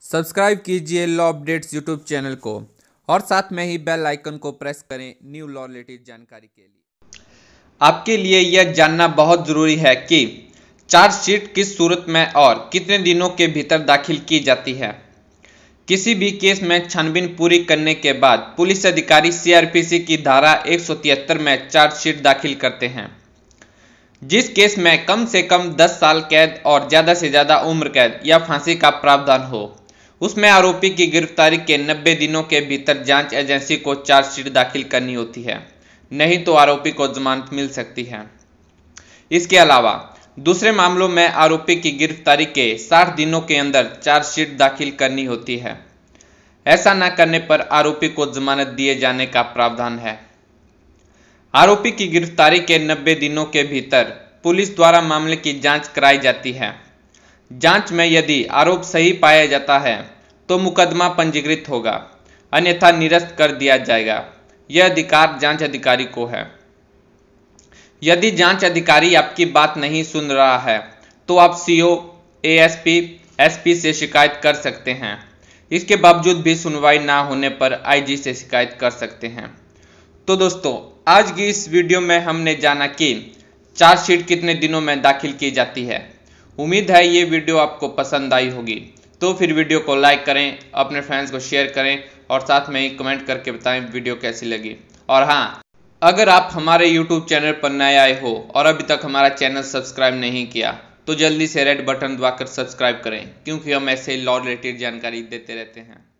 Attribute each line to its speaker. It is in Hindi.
Speaker 1: सब्सक्राइब कीजिए लॉ अपडेट्स यूट्यूब चैनल को और साथ में ही बेल आइकन को प्रेस करें न्यू लॉ रिलेटेड जानकारी के लिए।
Speaker 2: आपके लिए यह जानना बहुत जरूरी है कि चार्जशीट किस सूरत में और कितने दिनों के भीतर दाखिल की जाती है। किसी भी केस में छानबीन पूरी करने के बाद पुलिस अधिकारी सीआरपीसी की धारा 173 में चार्जशीट दाखिल करते हैं। जिस केस में कम से कम 10 साल कैद और ज्यादा से ज्यादा उम्र कैद या फांसी का प्रावधान हो, उसमें आरोपी की गिरफ्तारी के 90 दिनों के भीतर जांच एजेंसी को चार्जशीट दाखिल करनी होती है, नहीं तो आरोपी को जमानत मिल सकती है। इसके अलावा दूसरे मामलों में आरोपी की गिरफ्तारी के 60 दिनों के अंदर चार्जशीट दाखिल करनी होती है। ऐसा न करने पर आरोपी को जमानत दिए जाने का प्रावधान है। आरोपी की गिरफ्तारी के 90 दिनों के भीतर पुलिस द्वारा मामले की जांच कराई जाती है। जांच में यदि आरोप सही पाया जाता है तो मुकदमा पंजीकृत होगा, अन्यथा निरस्त कर दिया जाएगा। यह अधिकार जांच अधिकारी को है। यदि जांच अधिकारी आपकी बात नहीं सुन रहा है तो आप सीओ, एएसपी, एसपी से शिकायत कर सकते हैं। इसके बावजूद भी सुनवाई ना होने पर आईजी से शिकायत कर सकते हैं। तो दोस्तों, आज की इस वीडियो में हमने जाना कि चार्जशीट कितने दिनों में दाखिल की जाती है। उम्मीद है ये वीडियो आपको पसंद आई होगी। तो फिर वीडियो को लाइक करें, अपने फ्रेंड्स को शेयर करें और साथ में ही कमेंट करके बताएं वीडियो कैसी लगी। और हाँ, अगर आप हमारे YouTube चैनल पर नए आए हो और अभी तक हमारा चैनल सब्सक्राइब नहीं किया तो जल्दी से रेड बटन दबाकर सब्सक्राइब करें, क्योंकि हम ऐसे लॉ रिलेटेड जानकारी देते रहते हैं।